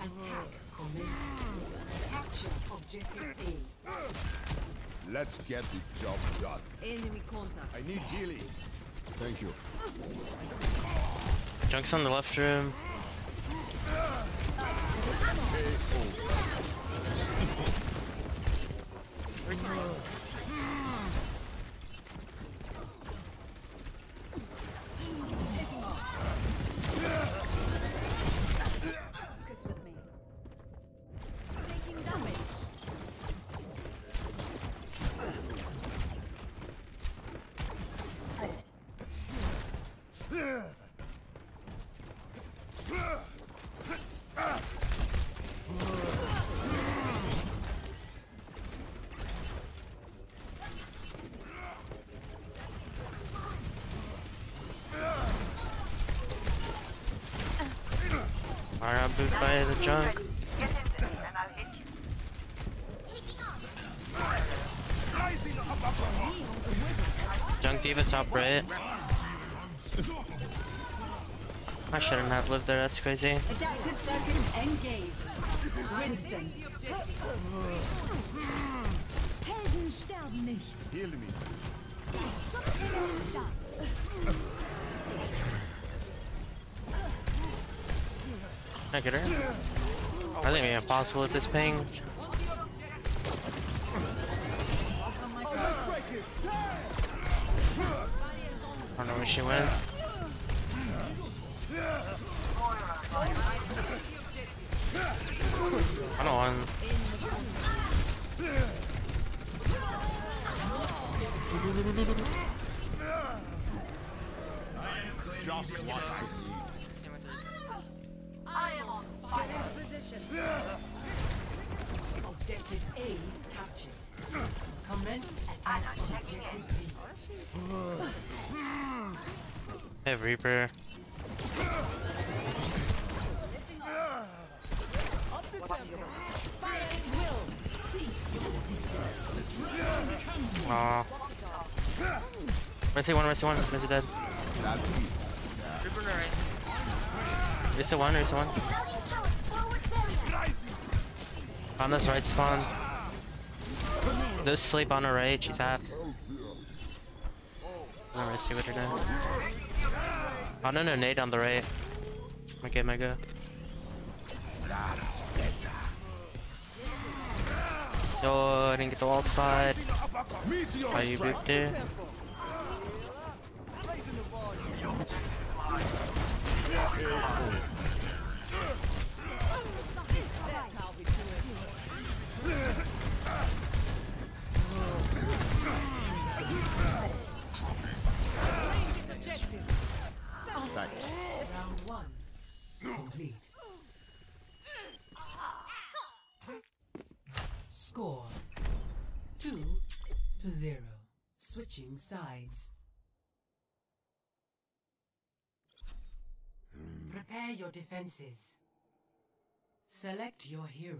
Attack commencing. Capture objective A. Let's get the job done. Enemy contact. I need healing. Thank you. Junk's on the left room. Focus with me. Taking damage. I got booted by the junk. Get in there and I'll hit you. Junk diva top right. I shouldn't have lived there, that's crazy. Adaptive circuits engaged. Winston. Helden sterben nicht. Heal me. Can I get her? I think it's impossible with this ping. I don't know where she went. I don't want. Just what I need. I am on fire. Position. Objective A captured. Commence attack objective B. Hey, Reaper. Fire at will. Cease your resistance. Aw. Mercy one, Mercy one. Mercy dead. That's it. Reaper on the right. Mercy one, Mercy one. On this right spawn. There's sleep on her right, she's half. I don't really see what you're doing. Oh no, no, nade on the right. Okay, mega. That's better. Yo, I didn't get the wall side. Meteor Why you booped there? Round 1 complete. Score 2-0. Switching sides. Prepare your defenses. Select your hero.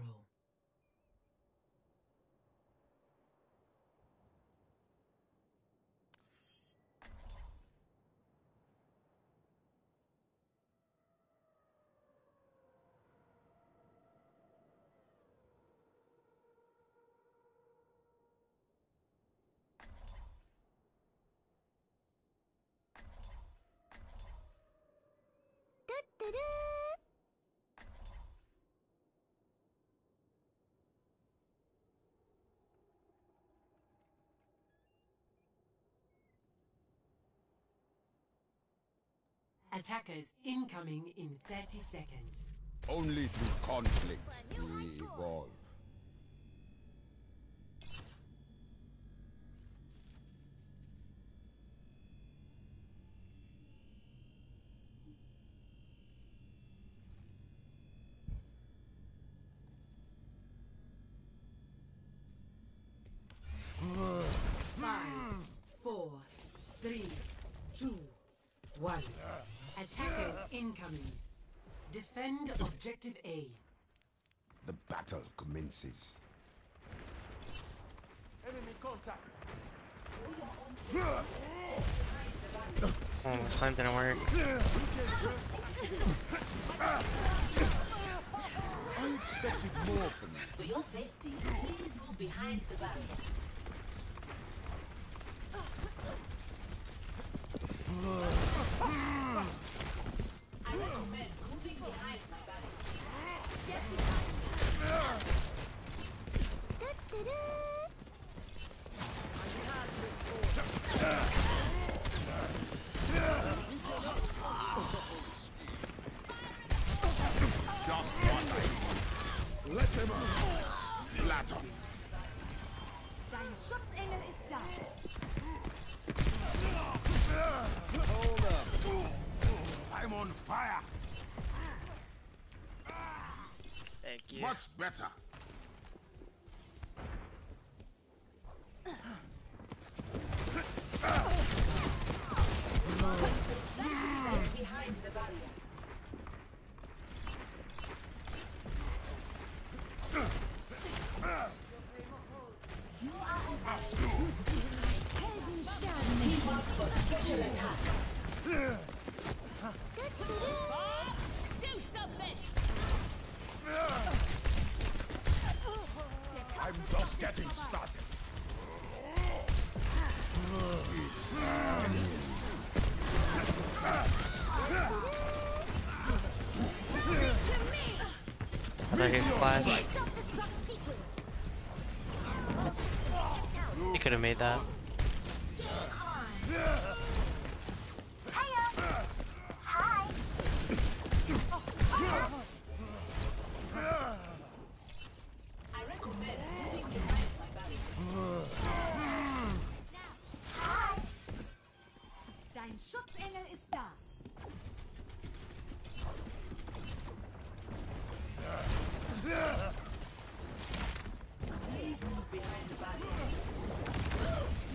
Attackers incoming in 30 seconds. Only through conflict do we evolve. Five, 4, 3, 2, 1. Attackers incoming. Defend objective A. The battle commences. Oh, the slime didn't work. expected more from me. For your safety, please move behind the barrier. I recommend moving behind my barrier. Get behind me. Just one. Let them out. Flatter. Dein Schutzengel ist da. Hold up. I'm on fire. Thank you. Much better. Behind the barrier. You are active. Helden sterben nicht. Team up for special attack. Do something. I'm just getting started. It's How did I get flash? Self-destruct sequence. You could have made that. I recommend moving behind my barrier. Dein Schutzengel ist da. Please move behind the barrier.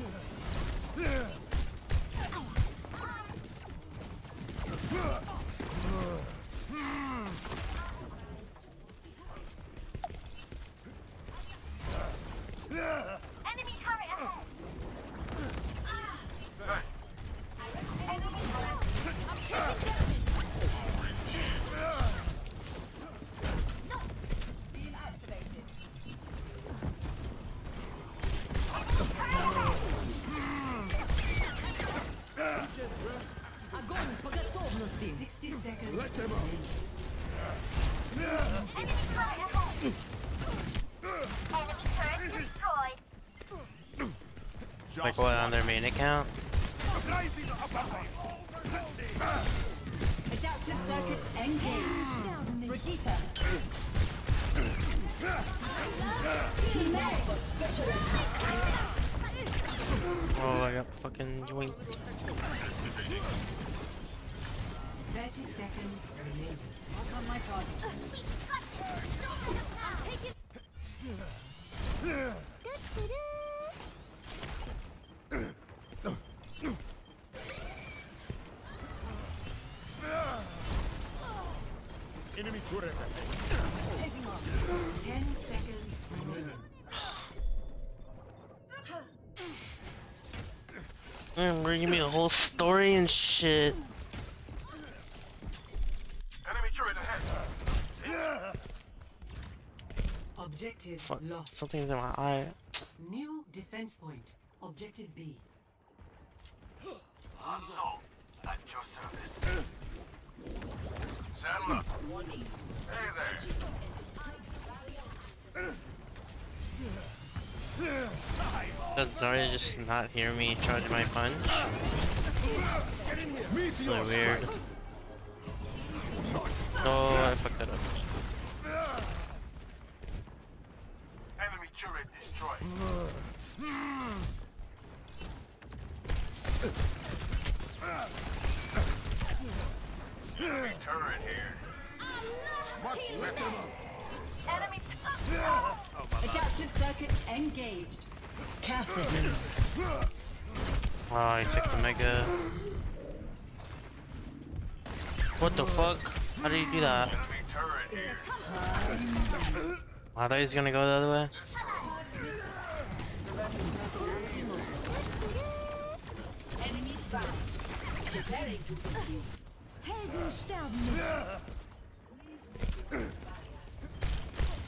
Enemy turret ahead. Огонь по готовности. 60 seconds. Let them out. Enemy turret ahead. Enemy turret destroyed. Like what, on their main account? Adaptive circuits engaged. Brigitte. Team up for special attack. Oh, I got fucking yoinked. 30 seconds remaining. Mark on my target. Enemy turret. Taking off. 10 seconds remaining. Man, bro, give me a whole story and shit. Enemy turret ahead. Objective Fuck, lost. something's in my eye. New defense point. Objective B. Hanzo, at your service. Saddle up. Hey there. Does Zarya just not hear me charge my punch? It's really weird. Oh, I fucked that up. Enemy turret destroyed. Enemy turret here. Much better. Enemy Adaptive circuits engaged. Cassidy. Oh, I took the mega. What the fuck? How did you do that? Enemy turret here. I thought he was gonna go the other way. Enemy found. Preparing to defuse. Helden sterben nicht.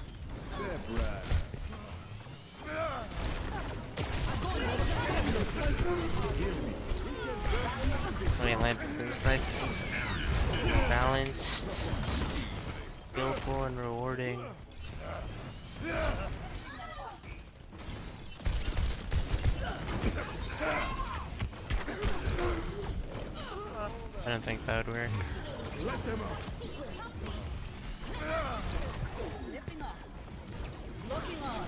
nice, balanced, skillful, and rewarding. I don't think that would work. Lifting off. Locking on.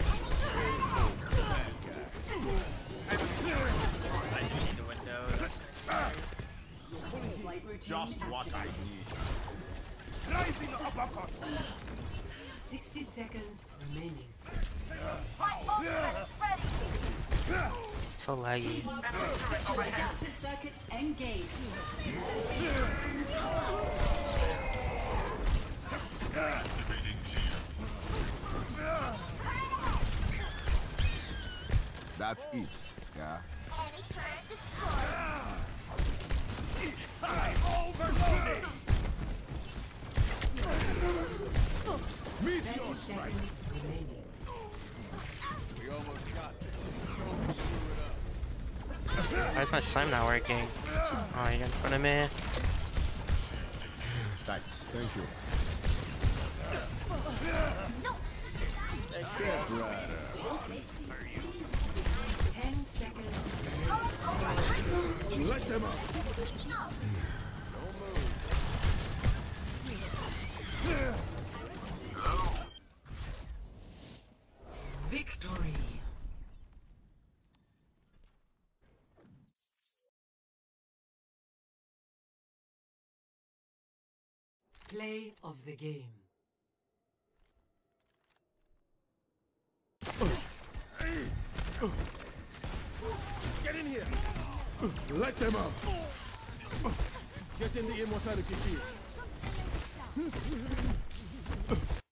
I didn't need the window. That's Flight routine Just what I activated. need. Rising uppercut. 60 seconds remaining. My ultimate is ready. So laggy. Adaptive circuits engaged. That's it. Yeah. Enemy turret destroyed. Overloaded. 30 Meteor strike. seconds remaining. We almost got it. Why is my slime not working? Oh, you're in front of me. Thanks. Thank you. Thanks, bro. 10 seconds. Let them up. Victory. Play of the game. Get in here. Let them up. Get in the immortality field.